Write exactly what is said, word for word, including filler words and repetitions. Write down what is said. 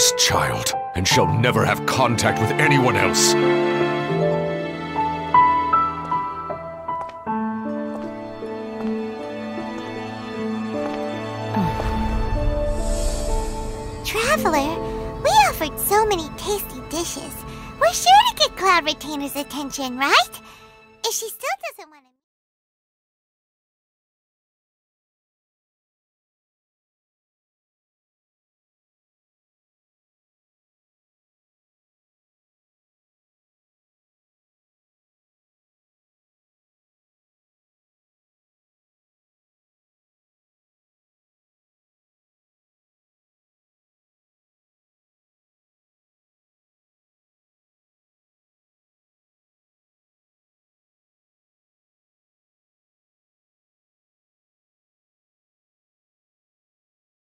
this child, and shall never have contact with anyone else. Traveler, we offered so many tasty dishes. We're sure to get Cloud Retainer's attention, right? If she still doesn't want to...